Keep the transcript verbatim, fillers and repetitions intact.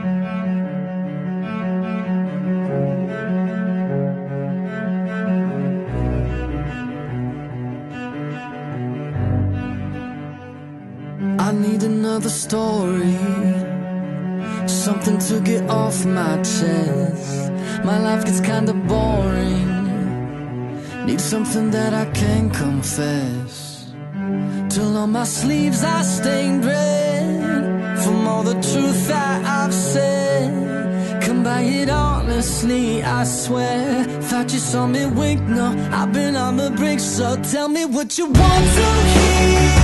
I need another story, something to get off my chest. My life gets kinda boring, need something that I can confess. Till on my sleeves I stained red from all the truth that I've said. Come by it honestly, I swear. Thought you saw me wink, no, I've been on the brink. So tell me what you want to hear.